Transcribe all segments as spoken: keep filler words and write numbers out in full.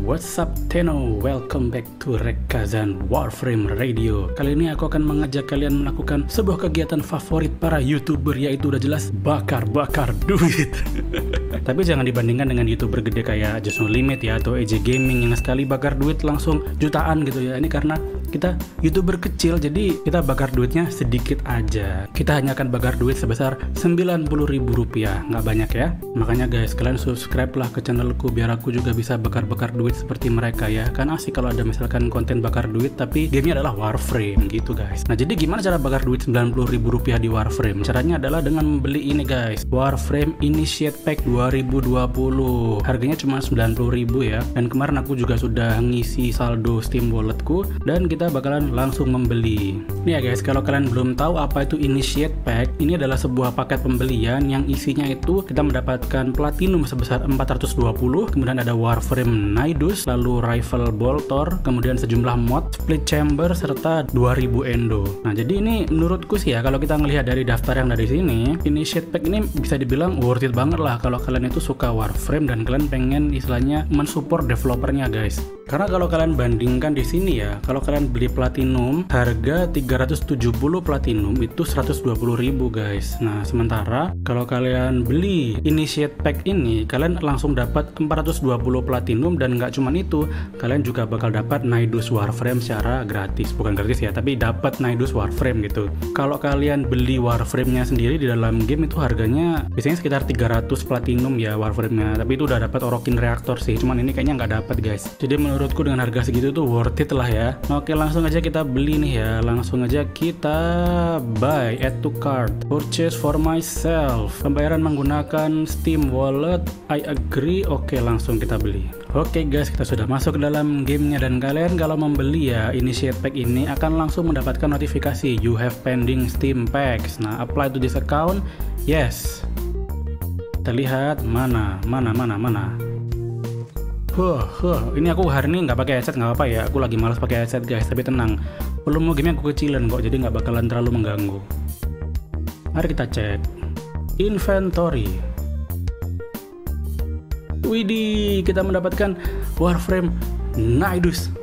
what's up Teno? Welcome back to Rekazan Warframe Radio. Kali ini aku akan mengajak kalian melakukan sebuah kegiatan favorit para YouTuber, yaitu udah jelas bakar-bakar duit. Tapi jangan dibandingkan dengan YouTuber gede kayak Just No Limit ya, atau E J Gaming yang sekali bakar duit langsung jutaan gitu ya. Ini karena kita YouTuber kecil, jadi kita bakar duitnya sedikit aja. Kita hanya akan bakar duit sebesar sembilan puluh ribu rupiah, nggak banyak ya. Makanya guys, kalian subscribe lah ke channelku biar aku juga bisa bakar-bakar duit seperti mereka ya. Kan asik kalau ada misalkan konten bakar duit tapi gamenya adalah Warframe gitu guys. Nah, jadi gimana cara bakar duit sembilan puluh ribu rupiah di Warframe? Caranya adalah dengan membeli ini guys, Warframe Initiate Pack dua ribu dua puluh. Harganya cuma sembilan puluh ribu ya. Dan kemarin aku juga sudah ngisi saldo Steam walletku dan kita bakalan langsung membeli. Nih ya guys, kalau kalian belum tahu apa itu Initiate Pack, ini adalah sebuah paket pembelian yang isinya itu kita mendapatkan platinum sebesar empat ratus dua puluh, kemudian ada Warframe Nidus, lalu Rifle Boltor, kemudian sejumlah mod, split chamber, serta dua ribu endo. Nah, jadi ini menurutku sih ya, kalau kita ngelihat dari daftar yang dari sini, Initiate Pack ini bisa dibilang worth it banget lah kalau kalian itu suka Warframe dan kalian pengen istilahnya mensupport developernya guys. Karena kalau kalian bandingkan di sini ya, kalau kalian beli platinum harga tiga ratus tujuh puluh platinum itu seratus dua puluh ribu guys. Nah, sementara kalau kalian beli Initiate Pack ini, kalian langsung dapat empat ratus dua puluh platinum, dan nggak cuman itu, kalian juga bakal dapat Nidus Warframe secara gratis. Bukan gratis ya, tapi dapat Nidus Warframe gitu. Kalau kalian beli Warframe-nya sendiri di dalam game itu harganya biasanya sekitar tiga ratus platinum ya Warframe-nya, tapi itu udah dapat Orokin Reactor sih. Cuman ini kayaknya nggak dapat guys. Jadi menurutku dengan harga segitu tuh worth it lah ya. Oke, langsung aja kita beli nih ya. Langsung aja kita buy, add to cart, purchase for myself. Pembayaran menggunakan Steam Wallet, I agree. Oke, langsung kita beli. Oke guys, kita sudah masuk ke dalam gamenya, dan kalian kalau membeli ya Initiate Pack ini akan langsung mendapatkan notifikasi you have pending Steam Packs. Nah, apply to this account, yes. Kita lihat mana, mana, mana, mana. Huh, huh. Ini aku hari ini nggak pakai headset, nggak apa ya. Aku lagi malas pakai headset guys, tapi tenang. Volume gamenya aku kecilan kok, jadi nggak bakalan terlalu mengganggu. Mari kita cek inventory. Widih, kita mendapatkan Warframe Nidus.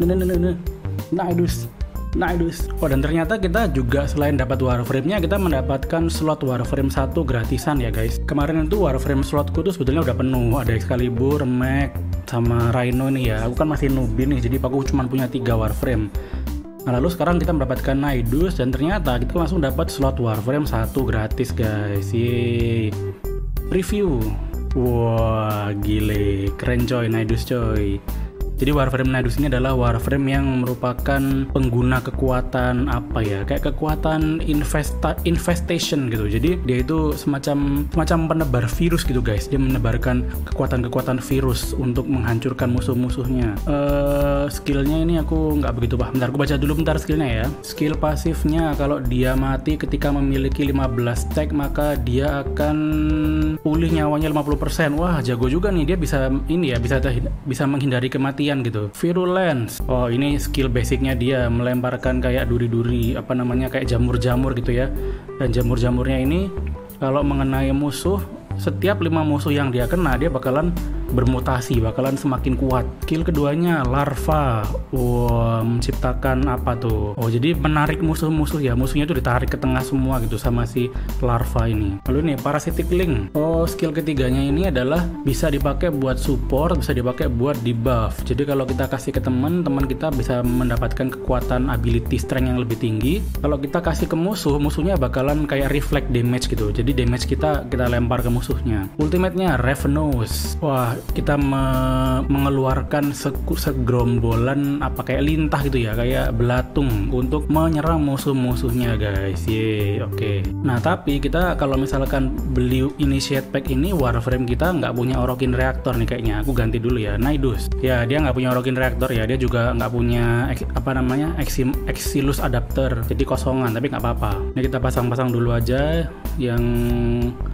Nidus. Nidus. Oh, dan ternyata kita juga selain dapat Warframe-nya, kita mendapatkan slot Warframe satu gratisan ya guys. Kemarin itu Warframe slotku tuh sebetulnya udah penuh. Ada Excalibur, Mech, sama Rhino nih ya. Aku kan masih newbie nih, jadi aku cuma punya tiga Warframe. Nah, lalu sekarang kita mendapatkan Nidus, dan ternyata kita langsung dapat slot Warframe satu gratis guys. Yeay. Review. Wah, gile, keren coy, Nidus coy. Jadi Warframe Nidus ini adalah Warframe yang merupakan pengguna kekuatan apa ya, kayak kekuatan investa infestation gitu. Jadi dia itu semacam semacam penebar virus gitu guys. Dia menebarkan kekuatan-kekuatan virus untuk menghancurkan musuh-musuhnya. Uh, skillnya ini aku nggak begitu paham. Bentar, aku baca dulu bentar skillnya ya. Skill pasifnya, kalau dia mati ketika memiliki lima belas stack, maka dia akan pulih nyawanya lima puluh persen. Wah, jago juga nih, dia bisa ini ya, bisa bisa menghindari kematian gitu. Virulence, oh ini skill basicnya, dia melemparkan kayak duri-duri, apa namanya, kayak jamur-jamur gitu ya. Dan jamur-jamurnya ini kalau mengenai musuh, setiap lima musuh yang dia kena, dia bakalan bermutasi, bakalan semakin kuat. Skill keduanya larva. Wow, menciptakan apa tuh? Oh, jadi menarik musuh-musuh ya. Musuhnya tuh ditarik ke tengah semua gitu sama si larva ini. Lalu nih parasitic link. Oh, skill ketiganya ini adalah bisa dipakai buat support, bisa dipakai buat debuff. Jadi kalau kita kasih ke teman, teman kita bisa mendapatkan kekuatan ability strength yang lebih tinggi. Kalau kita kasih ke musuh, musuhnya bakalan kayak reflect damage gitu. Jadi damage kita kita lempar ke musuhnya. Ultimate-nya Ravenous. Wah, kita me mengeluarkan segerombolan apa kayak lintah gitu ya, kayak belatung untuk menyerang musuh-musuhnya guys. Yeay, oke. Okay. Nah, tapi kita kalau misalkan beli Initiate Pack ini, Warframe kita nggak punya Orokin Reactor nih kayaknya. Aku ganti dulu ya, Nidus. Ya, dia nggak punya Orokin Reactor ya. Dia juga nggak punya apa namanya Exim Exilus Adapter. Jadi kosongan, tapi nggak apa-apa. Ini kita pasang-pasang dulu aja yang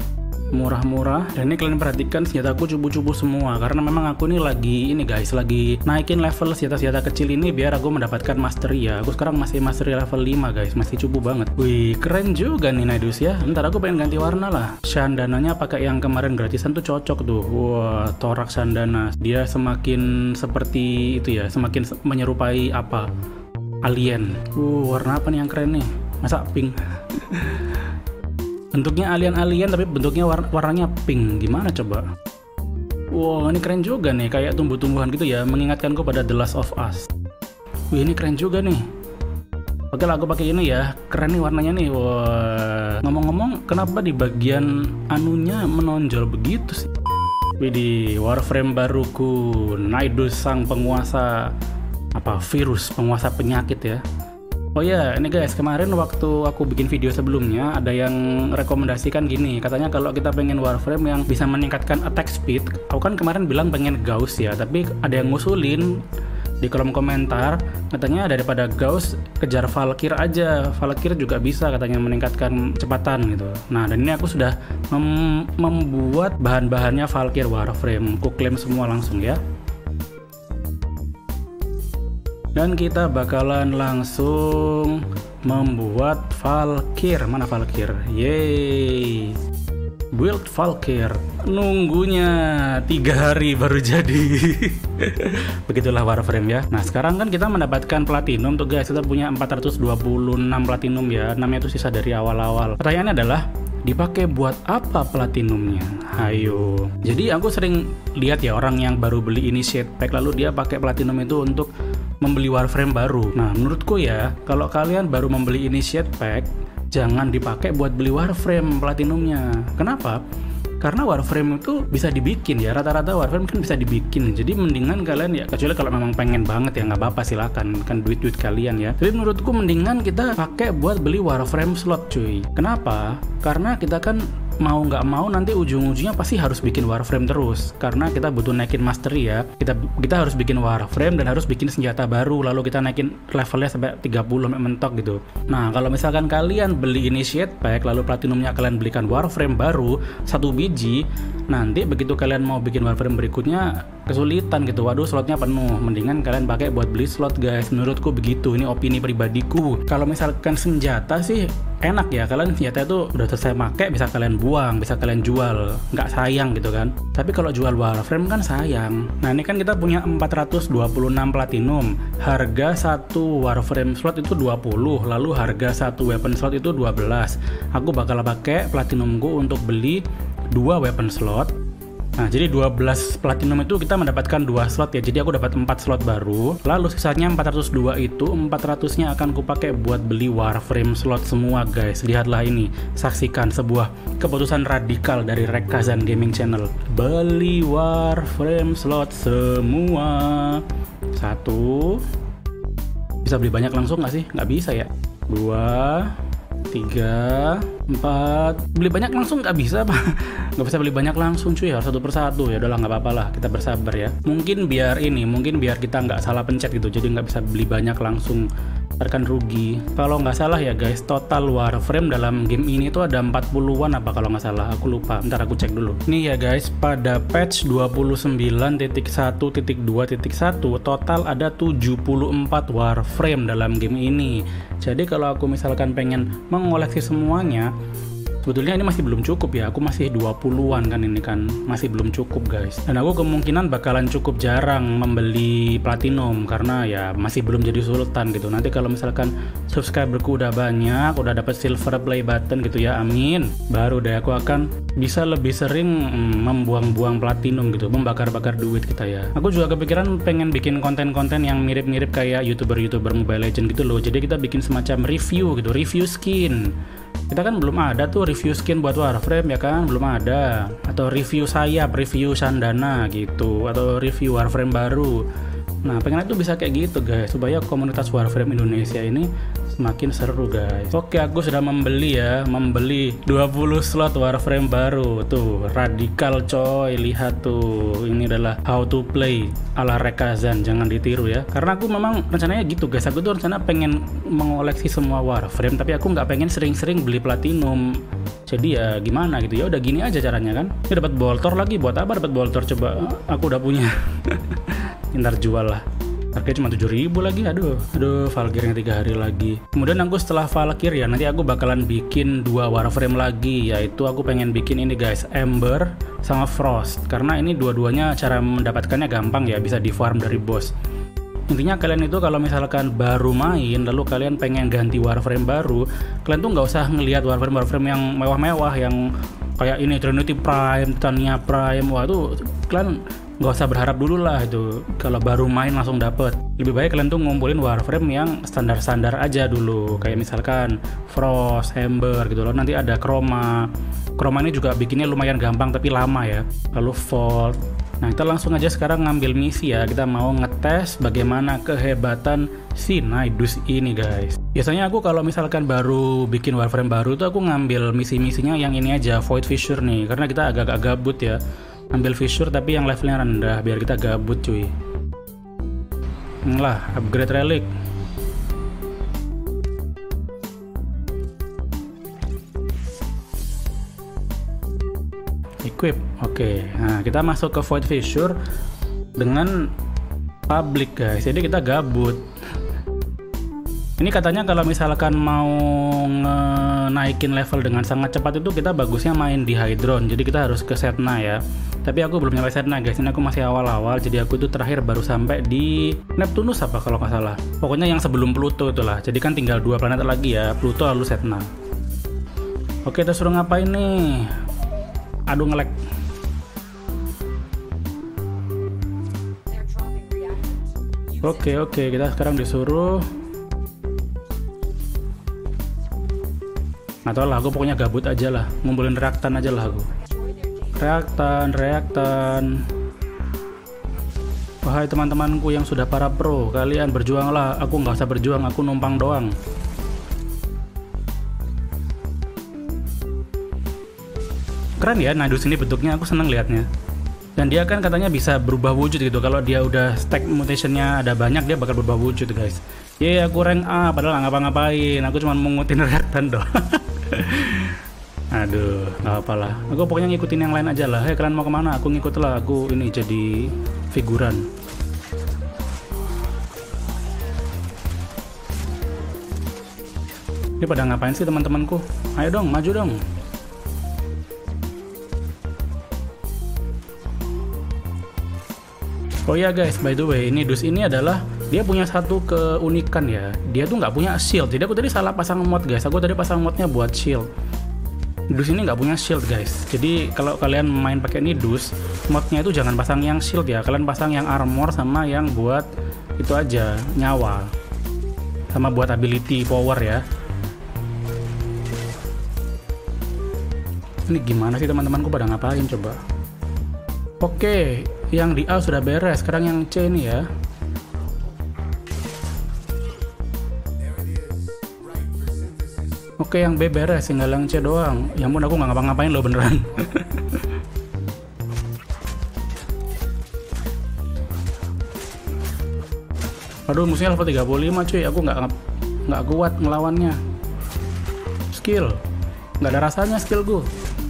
murah-murah. Dan ini kalian perhatikan senjataku cupu-cupu semua, karena memang aku ini lagi ini guys, lagi naikin level senjata-senjata kecil ini biar aku mendapatkan mastery ya. Aku sekarang masih mastery level lima guys, masih cupu banget. Wih, keren juga nih Nidus ya. Ntar aku pengen ganti warna lah. Shandananya pakai yang kemarin gratisan tuh cocok tuh. Wah, Thorax Shandana. Dia semakin seperti itu ya, semakin menyerupai apa? Alien. Uh, warna apa nih yang keren nih? Masa pink? Bentuknya alien-alien tapi bentuknya war warnanya pink. Gimana coba? Wow, ini keren juga nih, kayak tumbuh-tumbuhan gitu ya, mengingatkanku pada The Last of Us. Wih, ini keren juga nih. Oke lah, aku pakai ini ya. Keren nih warnanya nih. Wah. Ngomong-ngomong, kenapa di bagian anunya menonjol begitu sih? Widih, Warframe baruku, Nidus sang penguasa apa virus, penguasa penyakit ya. Oh ya, ini guys, kemarin waktu aku bikin video sebelumnya ada yang rekomendasikan gini, katanya kalau kita pengen Warframe yang bisa meningkatkan attack speed, aku kan kemarin bilang pengen Gauss ya, tapi ada yang ngusulin di kolom komentar, katanya daripada Gauss kejar Valkyr aja, Valkyr juga bisa katanya meningkatkan kecepatan gitu. Nah, dan ini aku sudah mem membuat bahan-bahannya Valkyr Warframe, aku klaim semua langsung ya. Dan kita bakalan langsung membuat Valkyr. Mana Valkyr? Yeay, build Valkyr. Nunggunya tiga hari baru jadi. Begitulah Warframe ya. Nah, sekarang kan kita mendapatkan platinum tuh guys. Kita punya empat ratus dua puluh enam platinum ya. Namanya itu sisa dari awal-awal. Pertanyaannya adalah, dipakai buat apa platinumnya? Ayo. Jadi aku sering lihat ya orang yang baru beli initiate pack lalu dia pakai platinum itu untuk membeli Warframe baru. Nah, menurutku ya, kalau kalian baru membeli initiate pack, jangan dipakai buat beli Warframe platinumnya. Kenapa? Karena Warframe itu bisa dibikin ya, rata-rata Warframe kan bisa dibikin. Jadi mendingan kalian ya, kecuali kalau memang pengen banget ya, nggak apa-apa silakan, kan duit-duit kalian ya. Tapi menurutku mendingan kita pakai buat beli Warframe slot cuy. Kenapa? Karena kita kan mau nggak mau nanti ujung-ujungnya pasti harus bikin Warframe terus, karena kita butuh naikin mastery ya. Kita kita harus bikin Warframe dan harus bikin senjata baru, lalu kita naikin levelnya sampai tiga puluh sampai mentok gitu. Nah, kalau misalkan kalian beli initiate pack lalu platinumnya kalian belikan Warframe baru satu biji, nanti begitu kalian mau bikin Warframe berikutnya kesulitan gitu. Waduh, slotnya penuh. Mendingan kalian pakai buat beli slot guys. Menurutku begitu. Ini opini pribadiku. Kalau misalkan senjata sih enak ya, kalian senjata itu udah selesai pakai bisa kalian buang, bisa kalian jual, nggak sayang gitu kan. Tapi kalau jual Warframe kan sayang. Nah, ini kan kita punya empat ratus dua puluh enam platinum, harga satu Warframe slot itu dua puluh, lalu harga satu weapon slot itu dua belas. Aku bakal pakai platinumku untuk beli dua weapon slot. Nah, jadi dua belas platinum itu kita mendapatkan dua slot ya. Jadi aku dapat empat slot baru. Lalu sisanya empat ratus dua itu, empat ratus-nya akan kupakai buat beli Warframe slot semua guys. Lihatlah ini. Saksikan sebuah keputusan radikal dari Rekazan Gaming Channel. Beli Warframe slot semua. Satu. Bisa beli banyak langsung nggak sih? Nggak bisa ya. Dua. Tiga, empat, beli banyak langsung nggak bisa pak, nggak bisa beli banyak langsung cuy, harus satu persatu. Ya udahlah, nggak apa-apa lah, kita bersabar ya. Mungkin biar ini, mungkin biar kita nggak salah pencet gitu, jadi nggak bisa beli banyak langsung, kan rugi. Kalau nggak salah ya guys, total Warframe dalam game ini tuh ada empat puluhan apa kalau nggak salah, aku lupa, ntar aku cek dulu. Nih ya guys, pada patch dua puluh sembilan titik satu titik dua titik satu total ada tujuh puluh empat Warframe dalam game ini. Jadi kalau aku misalkan pengen mengoleksi semuanya, sebetulnya ini masih belum cukup ya, aku masih dua puluhan kan, ini kan masih belum cukup guys. Dan aku kemungkinan bakalan cukup jarang membeli platinum karena ya masih belum jadi sultan gitu. Nanti kalau misalkan subscriberku udah banyak, udah dapat silver play button gitu ya, amin, baru deh aku akan bisa lebih sering mm, membuang-buang platinum gitu, membakar-bakar duit kita ya. Aku juga kepikiran pengen bikin konten-konten yang mirip-mirip kayak youtuber-youtuber Mobile Legends gitu loh. Jadi kita bikin semacam review gitu, review skin. Kita kan belum ada tuh review skin buat Warframe ya kan, belum ada. Atau review sayap, review Shandana gitu, atau review Warframe baru. Nah, pengen itu bisa kayak gitu guys, supaya komunitas Warframe Indonesia ini semakin seru guys. Oke, aku sudah membeli ya, membeli dua puluh slot Warframe baru. Tuh, radikal coy, lihat tuh. Ini adalah how to play ala Rekazan, jangan ditiru ya. Karena aku memang rencananya gitu guys, aku tuh rencana pengen mengoleksi semua Warframe, tapi aku nggak pengen sering-sering beli platinum. Jadi ya gimana gitu ya, udah gini aja caranya kan. Ini dapat boltor lagi, buat apa dapat boltor coba? Aku udah punya. Ntar jual lah. Harganya cuma tujuh ribu lagi, aduh. Aduh, Valkyrie yang tiga hari lagi. Kemudian aku setelah Valkyrie ya, nanti aku bakalan bikin dua Warframe lagi, yaitu aku pengen bikin ini guys, Ember sama Frost. Karena ini dua-duanya cara mendapatkannya gampang ya, bisa di farm dari boss. Intinya kalian itu kalau misalkan baru main lalu kalian pengen ganti Warframe baru, kalian tuh nggak usah ngelihat Warframe-Warframe yang mewah-mewah yang kayak ini Trinity Prime, Titania Prime. Wah itu kalian nggak usah berharap dulu lah itu kalau baru main langsung dapet. Lebih baik kalian tuh ngumpulin Warframe yang standar-standar aja dulu, kayak misalkan Frost, Ember gitu loh. Nanti ada Chroma. Chroma ini juga bikinnya lumayan gampang tapi lama ya. Lalu Vault. Nah, kita langsung aja sekarang ngambil misi ya. Kita mau ngetes bagaimana kehebatan si Nidus ini guys. Biasanya aku kalau misalkan baru bikin Warframe baru tuh aku ngambil misi-misinya yang ini aja, Void Fissure nih. Karena kita agak-agak gabut ya. Ambil Fissure tapi yang levelnya rendah biar kita gabut cuy. Lah, upgrade relic. Equip, oke. Okay. Nah, kita masuk ke Void Fissure dengan public guys. Jadi kita gabut. Ini katanya kalau misalkan mau naikin level dengan sangat cepat itu kita bagusnya main di Hydron. Jadi kita harus ke Setna ya. Tapi aku belum nyampe Setna guys. Ini aku masih awal-awal. Jadi aku itu terakhir baru sampai di Neptunus apa kalau nggak salah. Pokoknya yang sebelum Pluto itulah. Jadi kan tinggal dua planet lagi ya, Pluto lalu Setna. Oke, kita suruh ngapain nih? Aduh ngelek. Oke oke kita sekarang disuruh. Nggak tau lah, aku pokoknya gabut aja lah, ngumpulin reaktan aja lah aku. Reaktan, reaktan. Wahai teman-temanku yang sudah para pro, kalian berjuanglah. Aku nggak usah berjuang, aku numpang doang. Keren ya Nidus ini bentuknya, aku seneng liatnya. Dan dia kan katanya bisa berubah wujud gitu. Kalau dia udah stack mutationnya ada banyak, dia bakal berubah wujud guys. Yeay, aku rank A padahal nggak ngapa-ngapain, aku cuma mengutin reaktan doang. Aduh, nggak apa-apa lah. Aku pokoknya ngikutin yang lain aja lah. Hei, kalian mau kemana? Aku ngikut lah. Aku ini jadi figuran. Ini pada ngapain sih teman-temanku? Ayo dong, maju dong. Oh ya guys, by the way, ini Dus ini adalah dia punya satu keunikan ya. Dia tuh nggak punya shield. Jadi aku tadi salah pasang mod guys. Aku tadi pasang modnya buat shield. Dus ini nggak punya shield guys. Jadi kalau kalian main pakai ini Dus, modnya itu jangan pasang yang shield ya. Kalian pasang yang armor sama yang buat itu aja, nyawa. Sama buat ability power ya. Ini gimana sih teman-temanku pada ngapain coba? Oke, yang di A sudah beres, sekarang yang C ini ya. Oke, yang B beres, tinggal yang C doang. Ya ampun, aku nggak ngapa-ngapain loh beneran. Aduh, musuhnya level tiga puluh lima cuy, aku nggak nggak kuat ngelawannya. Skill, nggak ada rasanya skillku.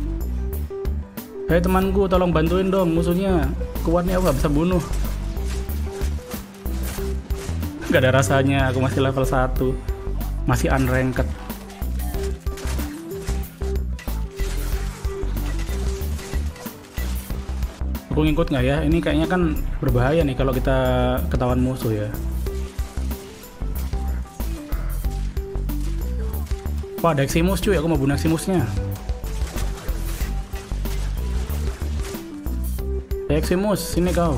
Hei temanku, tolong bantuin dong, musuhnya kuatnya aku gak bisa bunuh. Gak ada rasanya, aku masih level satu, masih unranked. Aku ngikut nggak ya? Ini kayaknya kan berbahaya nih kalau kita ketahuan musuh ya. Wah, ada Eximus cuy, aku mau bunuh Eximusnya. Eximus, sini kau.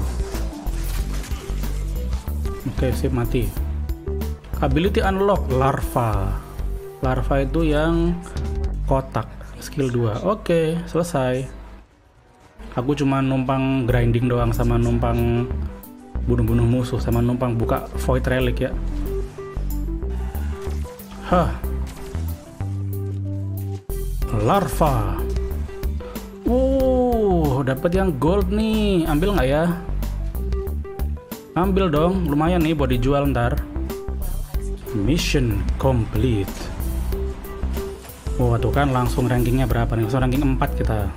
Oke, sip, mati. Ability unlock, larva. Larva itu yang kotak, skill dua. Oke, selesai. Aku cuma numpang grinding doang sama numpang bunuh-bunuh musuh sama numpang buka void relic ya. Hah. Larva. Wow, dapat yang gold nih. Ambil nggak ya? Ambil dong, lumayan nih buat dijual ntar. Mission complete. Oh, tuh kan langsung rankingnya berapa nih? Langsung ranking empat kita.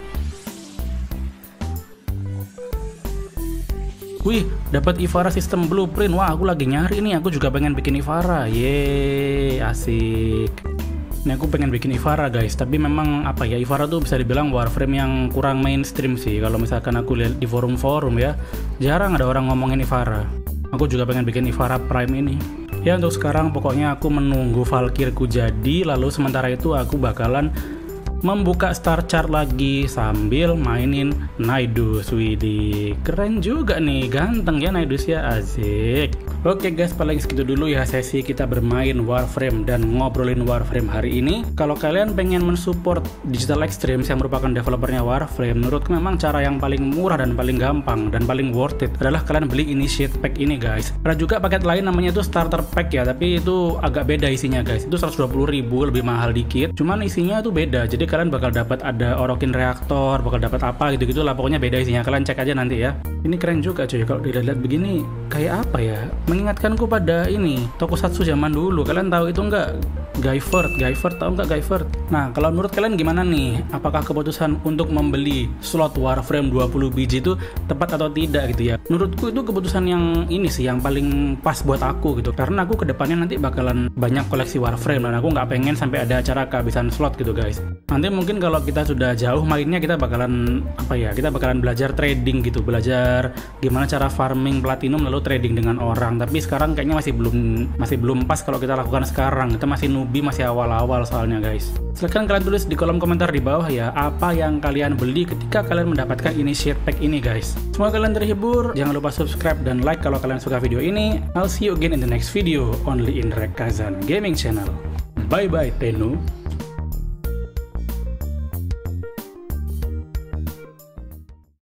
Wih, dapat Ivara sistem blueprint. Wah, aku lagi nyari nih. Aku juga pengen bikin Ivara. Yeay, asik. Ini aku pengen bikin Ivara guys. Tapi memang apa ya, Ivara tuh bisa dibilang Warframe yang kurang mainstream sih. Kalau misalkan aku lihat di forum-forum ya, jarang ada orang ngomongin Ivara. Aku juga pengen bikin Ivara Prime ini. Ya untuk sekarang pokoknya aku menunggu Valkyrku jadi, lalu sementara itu aku bakalan membuka star chart lagi sambil mainin Nidus. Widih, keren juga nih, ganteng ya Nidus ya, asik. Oke guys, paling segitu dulu ya sesi kita bermain Warframe dan ngobrolin Warframe hari ini. Kalau kalian pengen mensupport Digital Extremes yang merupakan developernya Warframe, menurutku memang cara yang paling murah dan paling gampang dan paling worth it adalah kalian beli Initiate Pack ini guys. Ada juga paket lain namanya itu Starter Pack ya, tapi itu agak beda isinya guys. Itu seratus dua puluh ribu, lebih mahal dikit. Cuman isinya itu beda, jadi kalian bakal dapat ada Orokin Reaktor, bakal dapat apa gitu-gitu lah, pokoknya beda isinya. Kalian cek aja nanti ya. Ini keren juga cuy, kalau dilihat-lihat begini kayak apa ya? Mengingatkanku pada ini tokusatsu zaman dulu. Kalian tahu itu enggak? Guyvert, Guyvert tahu nggak Guyvert? Nah, kalau menurut kalian gimana nih? Apakah keputusan untuk membeli slot Warframe dua puluh biji itu tepat atau tidak gitu ya? Menurutku itu keputusan yang ini sih, yang paling pas buat aku gitu. Karena aku kedepannya nanti bakalan banyak koleksi Warframe dan aku nggak pengen sampai ada acara kehabisan slot gitu guys. Nanti mungkin kalau kita sudah jauh mainnya, kita bakalan apa ya? Kita bakalan belajar trading gitu, belajar gimana cara farming platinum lalu trading dengan orang. Tapi sekarang kayaknya masih belum masih belum pas kalau kita lakukan sekarang. Kita masih newbie, masih awal-awal soalnya guys. Silahkan kalian tulis di kolom komentar di bawah ya, apa yang kalian beli ketika kalian mendapatkan Initiate Pack ini guys. Semoga kalian terhibur, jangan lupa subscribe dan like kalau kalian suka video ini. I'll see you again in the next video only in Rekazan Gaming Channel. Bye bye Tenu.